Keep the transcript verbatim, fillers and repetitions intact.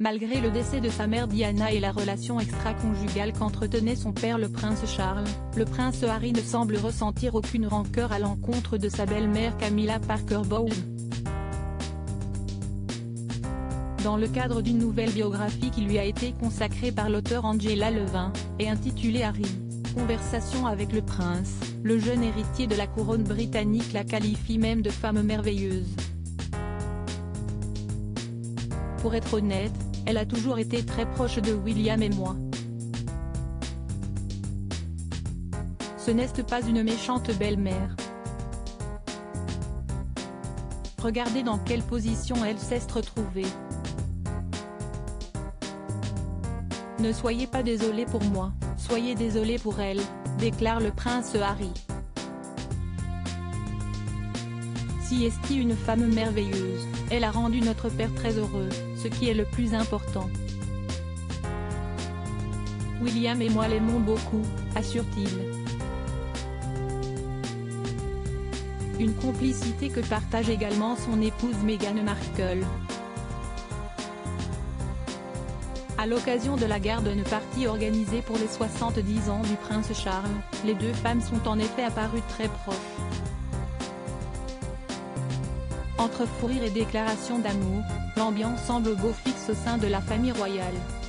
Malgré le décès de sa mère Diana et la relation extra-conjugale qu'entretenait son père le prince Charles, le prince Harry ne semble ressentir aucune rancœur à l'encontre de sa belle-mère Camilla Parker Bowles. Dans le cadre d'une nouvelle biographie qui lui a été consacrée par l'auteur Angela Levin, et intitulée Harry, Conversation avec le prince, le jeune héritier de la couronne britannique la qualifie même de femme merveilleuse. Pour être honnête, elle a toujours été très proche de William et moi. Ce n'est pas une méchante belle-mère. Regardez dans quelle position elle s'est retrouvée. Ne soyez pas désolé pour moi, soyez désolé pour elle, déclare le prince Harry. Si est une femme merveilleuse, elle a rendu notre père très heureux, ce qui est le plus important. William et moi l'aimons beaucoup, assure-t-il. Une complicité que partage également son épouse Meghan Markle. À l'occasion de la garde d'une partie organisée pour les soixante-dix ans du prince Charles, les deux femmes sont en effet apparues très proches. Entre fou rire et déclarations d'amour, l'ambiance semble beau fixe au sein de la famille royale.